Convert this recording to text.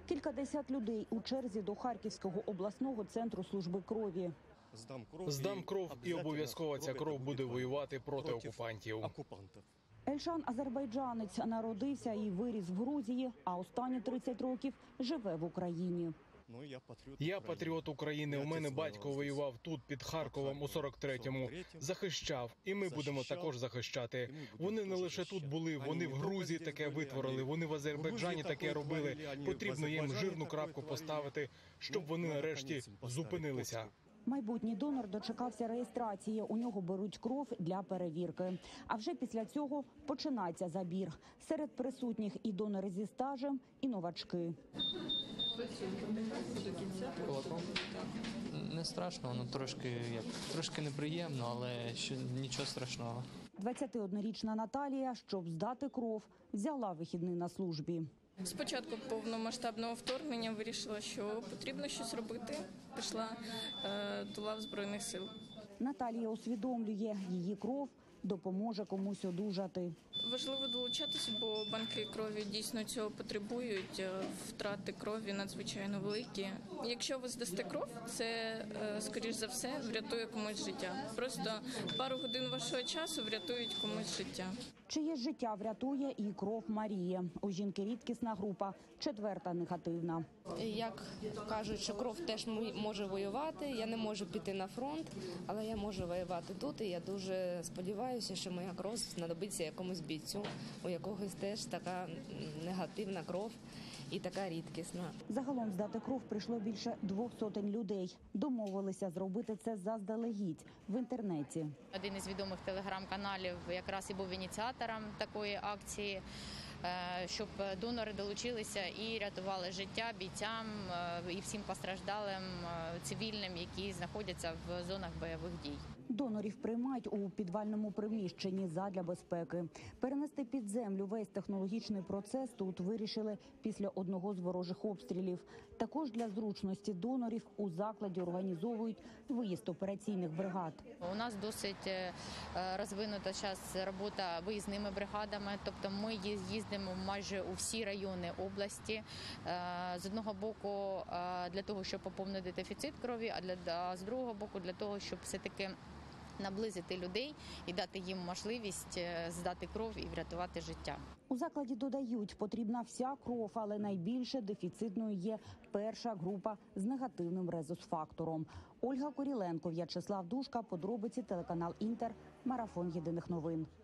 Кількадесят людей у черзі до Харківського обласного центру служби крові. Здам кров і обов'язково ця кров буде воювати проти окупантів. Ельшан – азербайджанець, народився і виріс в Грузії, а останні 30 років живе в Україні. Я патріот України. У мене батько воював тут, під Харковом, у 43-му. Захищав. І ми будемо також захищати. Вони не лише тут були, вони в Грузії таке витворили, вони в Азербайджані таке робили. Потрібно їм жирну крапку поставити, щоб вони нарешті зупинилися. Майбутній донор дочекався реєстрації. У нього беруть кров для перевірки. А вже після цього починається забір. Серед присутніх і донори зі стажем, і новачки. Не страшно, воно трошки неприємно, але нічого страшного. 21-річна Наталія, щоб здати кров, взяла вихідний на службі. Спочатку повномасштабного вторгнення вирішила, що потрібно щось робити. Пішла до лав Збройних сил. Наталія усвідомлює, її кров допоможе комусь одужати. Важливо долучатися, бо банки крові дійсно цього потребують. Втрати крові надзвичайно великі. Якщо ви здасте кров, це, скоріш за все, врятує комусь життя. Просто пару годин вашого часу врятують комусь життя. Чиєсь життя врятує і кров Марії. У жінки рідкісна група, 4-та негативна. Як кажуть, що кров теж може воювати, я не можу піти на фронт, але я можу воювати тут. І я дуже сподіваюся, що моя кров знадобиться якомусь бійцю, у якогось теж така негативна кров і така рідкісна. Загалом здати кров прийшло більше 200 людей. Домовилися зробити це заздалегідь в інтернеті. Один із відомих телеграм-каналів якраз і був ініціатором такої акції, щоб донори долучилися і рятували життя бійцям і всім постраждалим цивільним, які знаходяться в зонах бойових дій. Донорів приймають у підвальному приміщенні задля безпеки. Перенести під землю весь технологічний процес тут вирішили після одного з ворожих обстрілів. Також для зручності донорів у закладі організовують виїзд операційних бригад. У нас досить розвинута зараз робота виїзними бригадами, тобто ми їздимо майже у всі райони області. З одного боку для того, щоб поповнити дефіцит крові, а з другого боку для того, щоб все-таки наблизити людей і дати їм можливість здати кров і врятувати життя. У закладі додають, потрібна вся кров, але найбільше дефіцитною є перша група з негативним резус-фактором. Ольга Коріленко, В'ячеслав Душка, подробиці, телеканал Інтер, марафон єдиних новин.